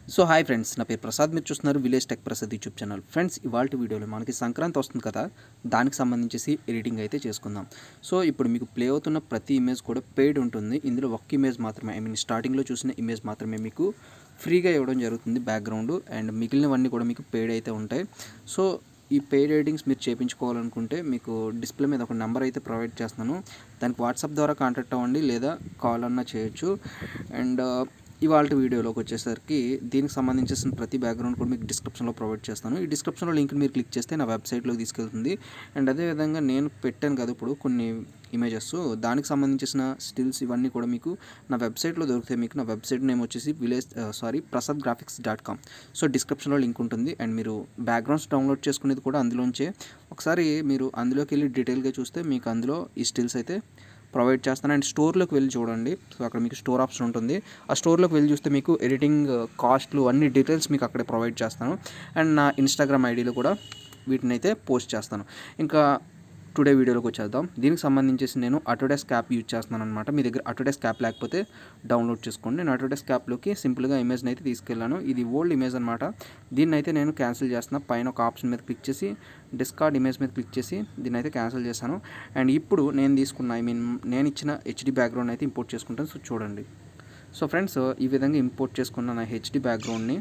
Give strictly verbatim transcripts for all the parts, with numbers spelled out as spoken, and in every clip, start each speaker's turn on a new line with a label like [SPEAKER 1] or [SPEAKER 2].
[SPEAKER 1] So hi friends, నా పేరు ప్రసాద్. మీరు చూస్తున్నారు village tech Prasad YouTube channel. Friends, ఇవాళ వీడియోలో మనకి సంక్రాంతి వస్తుంది కదా, దానికి సంబంధించేసి ఎడిటింగ్ అయితే చేసుకుందాం. సో ఇప్పుడు మీకు ప్లే అవుతున్న ప్రతి ఇమేజ్ కూడా పెయిడ్ ఉంటుంది. ఇందులో ఒక్క ఇమేజ్ మాత్రమే, ఐ మీన్ స్టార్టింగ్లో చూసిన ఇమేజ్ మాత్రమే మీకు ఫ్రీగా ఇవ్వడం జరుగుతుంది బ్యాక్గ్రౌండ్, అండ్ మిగిలినవన్నీ కూడా మీకు పెయిడ్ అయితే ఉంటాయి. సో ఈ పెయిడ్ ఎడిటింగ్స్ మీరు చేయించుకోవాలనుకుంటే మీకు డిస్ప్లే మీద ఒక నెంబర్ అయితే ప్రొవైడ్ చేస్తున్నాను. దానికి వాట్సాప్ ద్వారా కాంటాక్ట్ అవ్వండి, లేదా కాల్ అన్నా చేయొచ్చు. అండ్ ఇవాళ వీడియోలోకి వచ్చేసరికి దీనికి సంబంధించిన ప్రతి బ్యాక్గ్రౌండ్ కూడా మీకు డిస్క్రిప్షన్లో ప్రొవైడ్ చేస్తాను. ఈ డిస్క్రిప్షన్లో లింక్ మీరు క్లిక్ చేస్తే నా వెబ్సైట్లోకి తీసుకెళ్తుంది. అండ్ అదేవిధంగా నేను పెట్టాను కదా ఇప్పుడు కొన్ని ఇమేజెస్, దానికి సంబంధించిన స్టిల్స్ ఇవన్నీ కూడా మీకు నా వెబ్సైట్లో దొరుకుతాయి. మీకు నా వెబ్సైట్ నేమ్ వచ్చేసి village sorry Prasad graphics dot com. So డిస్క్రిప్షన్లో లింక్ ఉంటుంది. అండ్ మీరు బ్యాక్గ్రౌండ్స్ డౌన్లోడ్ చేసుకునేది కూడా అందులోంచే. ఒకసారి మీరు అందులోకి వెళ్ళి డీటెయిల్గా చూస్తే మీకు అందులో ఈ స్టిల్స్ అయితే ప్రొవైడ్ చేస్తాను. అండ్ స్టోర్లోకి వెళ్ళి చూడండి. సో అక్కడ మీకు స్టోర్ ఆప్షన్ ఉంటుంది. ఆ స్టోర్లోకి వెళ్ళి చూస్తే మీకు ఎడిటింగ్ కాస్ట్లు అన్ని డీటెయిల్స్ మీకు అక్కడే ప్రొవైడ్ చేస్తాను. అండ్ నా ఇన్స్టాగ్రామ్ ఐడీలో కూడా వీటిని అయితే పోస్ట్ చేస్తాను. ఇంకా టుడే వీడియోలోకి వచ్చేద్దాం. దీనికి సంబంధించేసి నేను ఆటోడెస్క్ యాప్ యూజ్ చేస్తున్నాను అనమాట. మీ దగ్గర ఆటోడెస్క్ యాప్ లేకపోతే డౌన్లోడ్ చేసుకోండి. నేను ఆటోడెస్క్ యాప్లోకి సింపుల్గా ఇమేజ్ని అయితే తీసుకెళ్ళాను. ఇది ఓల్డ్ ఇమేజ్ అనమాట. దీన్ని అయితే నేను క్యాన్సిల్ చేస్తున్నా. పైన ఒక ఆప్షన్ మీద క్లిక్ చేసి డిస్కార్డ్ ఇమేజ్ మీద క్లిక్ చేసి దీన్ని అయితే క్యాన్సిల్ చేశాను. అండ్ ఇప్పుడు నేను తీసుకున్న ఐ మీన్ నేను ఇచ్చిన హెచ్డి బ్యాక్గ్రౌండ్ అయితే ఇంపోర్ట్ చేసుకుంటాను. సో చూడండి. సో ఫ్రెండ్స్, ఈ విధంగా ఇంపోర్ట్ చేసుకున్న నా హెచ్డి బ్యాక్గ్రౌండ్ని,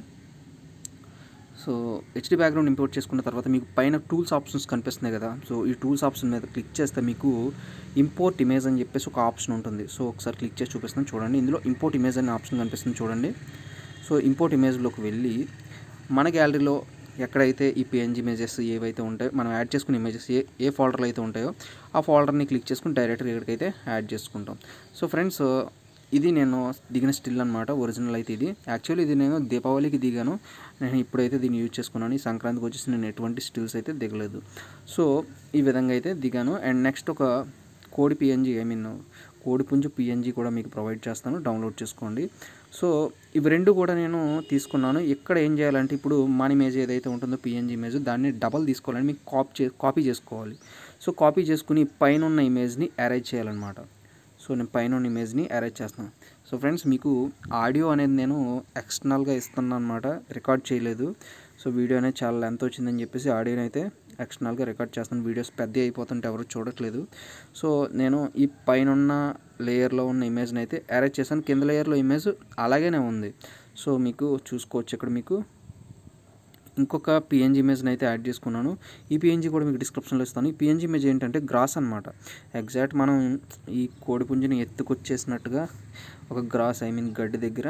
[SPEAKER 1] సో హెచ్డి బ్యాక్గ్రౌండ్ ఇంపోర్ట్ చేసుకున్న తర్వాత మీకు పైన టూల్స్ ఆప్షన్స్ కనిపిస్తున్నాయి కదా. సో ఈ టూల్స్ ఆప్షన్ మీద క్లిక్ చేస్తే మీకు ఇంపోర్ట్ ఇమేజ్ అని చెప్పేసి ఒక ఆప్షన్ ఉంటుంది. సో ఒకసారి క్లిక్ చేసి చూపిస్తాను చూడండి. ఇందులో ఇంపోర్ట్ ఇమేజ్ అనే ఆప్షన్ కనిపిస్తుంది చూడండి. సో ఇంపోర్ట్ ఇమేజ్లోకి వెళ్ళి మన గ్యాలరీలో ఎక్కడైతే ఈ పిఎన్జీ ఇమేజెస్ ఏవైతే ఉంటాయో, మనం యాడ్ చేసుకునే ఇమేజెస్ ఏ ఏ ఫోల్డర్లో అయితే ఉంటాయో ఆ ఫోల్డర్ని క్లిక్ చేసుకుని డైరెక్ట్గా ఇక్కడికైతే యాడ్ చేసుకుంటాం. సో ఫ్రెండ్స్, ఇది నేను దిగిన స్టిల్ అనమాట. ఒరిజినల్ అయితే ఇది. యాక్చువల్లీ ఇది నేను దీపావళికి దిగాను. నేను ఇప్పుడైతే దీన్ని యూజ్ చేసుకున్నాను. ఈ సంక్రాంతికి వచ్చేసి నేను ఎటువంటి స్టిల్స్ అయితే దిగలేదు. సో ఈ విధంగా అయితే దిగాను. అండ్ నెక్స్ట్ ఒక కోడి పిఎన్జీ ఐ మీన్ కోడి పుంజు పిఎన్జీ కూడా మీకు ప్రొవైడ్ చేస్తాను, డౌన్లోడ్ చేసుకోండి. సో ఇవి రెండు కూడా నేను తీసుకున్నాను. ఇక్కడ ఏం చేయాలంటే ఇప్పుడు మన ఇమేజ్ ఏదైతే ఉంటుందో పిఎన్జీ ఇమేజ్, దాన్ని డబల్ తీసుకోవాలని మీకు కాపీ చే కాపీ చేసుకోవాలి. సో కాపీ చేసుకుని పైన ఉన్న ఇమేజ్ని అరేంజ్ చేయాలన్నమాట. సో నేను పైన ఉన్న ఇమేజ్ని అరేంజ్ చేస్తాను. సో ఫ్రెండ్స్, మీకు ఆడియో అనేది నేను ఎక్స్టర్నల్గా ఇస్తున్నాను అనమాట, రికార్డ్ చేయలేదు. సో వీడియో అనేది చాలా లెంత్ వచ్చిందని చెప్పేసి ఆడియోని అయితే ఎక్స్టర్నల్గా రికార్డ్ చేస్తాను. వీడియోస్ పెద్ద అయిపోతుంటే ఎవరు చూడట్లేదు. సో నేను ఈ పైన ఉన్న లేయర్లో ఉన్న ఇమేజ్ని అయితే అరేంజ్ చేశాను. కింద లేయర్లో ఇమేజ్ అలాగే ఉంది. సో మీకు చూసుకోవచ్చు. ఇక్కడ మీకు ఇంకొక పిఎన్జీ ఇమేజ్ని అయితే యాడ్ చేసుకున్నాను. ఈ పిఎన్జీ కూడా మీకు డిస్క్రిప్షన్లో ఇస్తాను. ఈ పిఎన్జీ ఇమేజ్ ఏంటంటే గ్రాస్ అనమాట. ఎగ్జాక్ట్ మనం ఈ కోడిపుంజుని ఎత్తుకొచ్చేసినట్టుగా ఒక గ్రాస్ ఐ మీన్ గడ్డి దగ్గర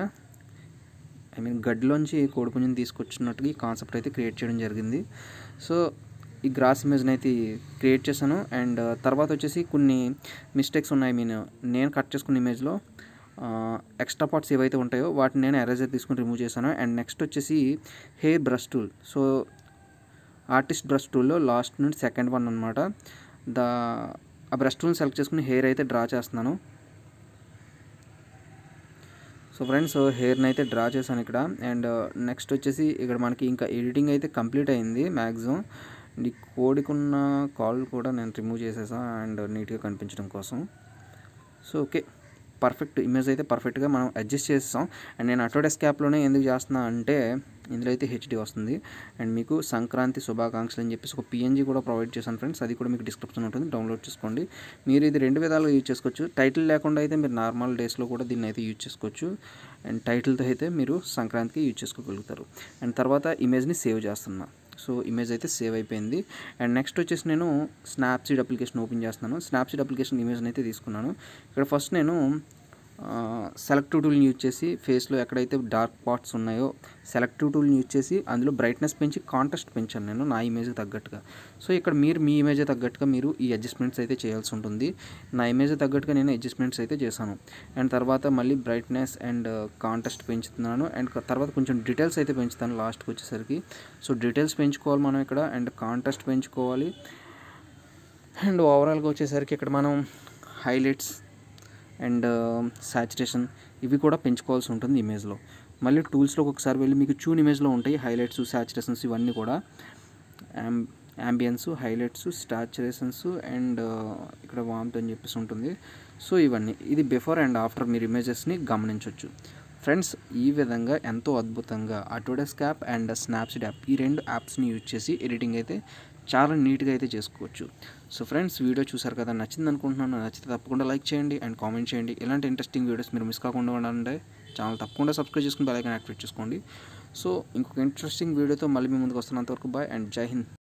[SPEAKER 1] ఐ మీన్ గడ్డిలోంచి కోడిపుంజుని తీసుకొచ్చినట్టుగా ఈ కాన్సెప్ట్ అయితే క్రియేట్ చేయడం జరిగింది. సో ఈ గ్రాస్ ఇమేజ్ని అయితే క్రియేట్ చేశాను. అండ్ తర్వాత వచ్చేసి కొన్ని మిస్టేక్స్ ఉన్నాయి. ఐ మీన్ నేను కట్ చేసుకున్న ఇమేజ్లో ఎక్స్ట్రా పార్ట్స్ ఏవైతే ఉంటాయో వాటిని నేను ఎరేజర్ తీసుకుని రిమూవ్ చేశాను. అండ్ నెక్స్ట్ వచ్చేసి hair brush tool. So artist brush టూల్లో లాస్ట్ నుండి సెకండ్ వన్ అనమాట. దా ఆ బ్రష్ టూల్ని సెలెక్ట్ చేసుకుని హెయిర్ అయితే డ్రా చేస్తున్నాను. సో ఫ్రెండ్స్, హెయిర్ని అయితే డ్రా చేశాను ఇక్కడ. అండ్ నెక్స్ట్ వచ్చేసి ఇక్కడ మనకి ఇంకా ఎడిటింగ్ అయితే కంప్లీట్ అయింది మ్యాక్సిమం. ఈ కోడికున్న కాల్ కూడా నేను రిమూవ్ చేసేసాను అండ్ నీట్గా కనిపించడం కోసం. సో ఓకే, పర్ఫెక్ట్ ఇమేజ్ అయితే పర్ఫెక్ట్గా మనం అడ్జస్ట్ చేస్తాం. అండ్ నేను ఆటోడెస్క్ యాప్లోనే ఎందుకు చేస్తున్నా అంటే ఇందులో అయితే హెచ్డి వస్తుంది. అండ్ మీకు సంక్రాంతి శుభాకాంక్షలు అని చెప్పేసి ఒక పిఎన్జీ కూడా ప్రొవైడ్ చేశాను ఫ్రెండ్స్. అది కూడా మీకు డిస్క్రిప్షన్ ఉంటుంది, డౌన్లోడ్ చేసుకోండి. మీరు ఇది రెండు విధాలుగా యూజ్ చేసుకోవచ్చు. టైటిల్ లేకుండా అయితే మీరు నార్మల్ డేస్లో కూడా దీన్ని అయితే యూజ్ చేసుకోవచ్చు. అండ్ టైటిల్తో అయితే మీరు సంక్రాంతికి యూజ్ చేసుకోగలుగుతారు. అండ్ తర్వాత ఇమేజ్ని సేవ్ చేస్తున్నా. సో ఇమేజ్ అయితే సేవ్ అయిపోయింది. అండ్ నెక్స్ట్ వచ్చేసి నేను స్నాప్సీడ్ అప్లికేషన్ ఓపెన్ చేస్తున్నాను. స్నాప్సీడ్ అప్లికేషన్ ఇమేజ్ని అయితే తీసుకున్నాను. ఇక్కడ ఫస్ట్ నేను సెలెక్టివ్ టూల్ని యూజ్ చేసి ఫేస్లో ఎక్కడైతే డార్క్ పార్ట్స్ ఉన్నాయో సెలెక్టివ్ టూల్ని యూజ్ చేసి అందులో బ్రైట్నెస్ పెంచి కాంట్రాస్ట్ పెంచాను నేను నా ఇమేజ్కి తగ్గట్టుగా. సో ఇక్కడ మీరు మీ ఇమేజ్ తగ్గట్టుగా మీరు ఈ అడ్జస్ట్మెంట్స్ అయితే చేయాల్సి ఉంటుంది. నా ఇమేజ్ తగ్గట్టుగా నేను అడ్జస్ట్మెంట్స్ అయితే చేశాను. అండ్ తర్వాత మళ్ళీ బ్రైట్నెస్ అండ్ కాంట్రాస్ట్ పెంచుతున్నాను. అండ్ తర్వాత కొంచెం డీటెయిల్స్ అయితే పెంచుతాను లాస్ట్కి వచ్చేసరికి. సో డీటెయిల్స్ పెంచుకోవాలి మనం ఇక్కడ, అండ్ కాంట్రాస్ట్ పెంచుకోవాలి. అండ్ ఓవరాల్గా వచ్చేసరికి ఇక్కడ మనం హైలైట్స్ అండ్ సాచురేషన్ ఇవి కూడా పెంచుకోవాల్సి ఉంటుంది ఇమేజ్లో. మళ్ళీ టూల్స్లోకి ఒకసారి వెళ్ళి మీకు చూన్ ఇమేజ్లో ఉంటాయి హైలైట్స్, సాచురేషన్స్ ఇవన్నీ కూడా. యాంబియన్స్, హైలైట్స్, సాచురేషన్స్ అండ్ ఇక్కడ వామ్త్ అని చెప్పేసి ఉంటుంది. సో ఇవన్నీ ఇది బిఫోర్ అండ్ ఆఫ్టర్ మీరు ఇమేజెస్ని గమనించవచ్చు. ఫ్రెండ్స్ ఈ విధంగా ఎంతో అద్భుతంగా Autodesk app and Snapseed app ఈ రెండు యాప్స్ని యూజ్ చేసి ఎడిటింగ్ అయితే చాలా నీట్గా అయితే చేసుకోవచ్చు. సో ఫ్రెండ్స్ వీడియో చూసారు కదా, నచ్చింది అనుకుంటున్నాను. నచ్చితే తప్పకుండా లైక్ చేయండి అండ్ కామెంట్ చేయండి. ఇలాంటి ఇంట్రెస్టింగ్ వీడియోస్ మీరు మిస్ కాకుండా ఉండాలంటే ఛానల్ తప్పకుండా సబ్స్క్రైబ్ చేసుకుని బెల్ ఐకాన్ యాక్టివేట్ చేసుకోండి. సో ఇంకొక ఇంట్రెస్టింగ్ వీడియోతో మళ్ళీ మీ ముందుకు వస్తున్నంత వరకు బాయ్ అండ్ జై హింద్.